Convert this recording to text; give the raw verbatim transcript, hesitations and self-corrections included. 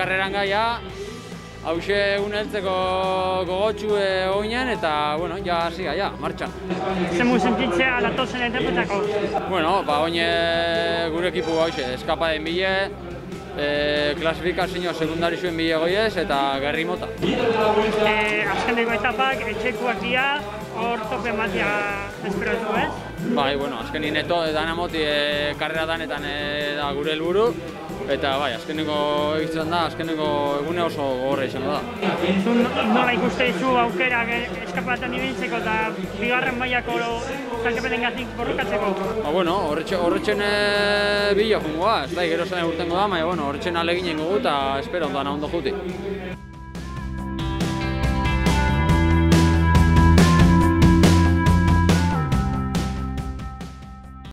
karreran gaia, hause egun heltzeko gogotxu oinen eta, bueno, ja hasi gaia, martxan. Zemu sentitzea datozen etapetako? Bueno, ba, oine gure ekipu hause, eskapaden bile, e, klasifikazio sekundari zuen bile goiez eta gerri mota. E, azkeneko etapak, etxekuak dira, hor tope matia espero du, ez? Bai, bueno, azkenin eto dana moti e, karrera danetan e, da gure helburu. Eta bai, azkeneko egitzen da, azkeneko egune oso gogorra izango da. Zu nola ikuste dizu aukera eskapatan ibiltzeko eta bigarren mailako taldeperengatik borrokatzeko? Ba, bueno, horretxen bilo jungoa, ez da, gero zen urtengo da, baina, bueno, horretxen alegin jengo gu eta espero ondana ondo juti.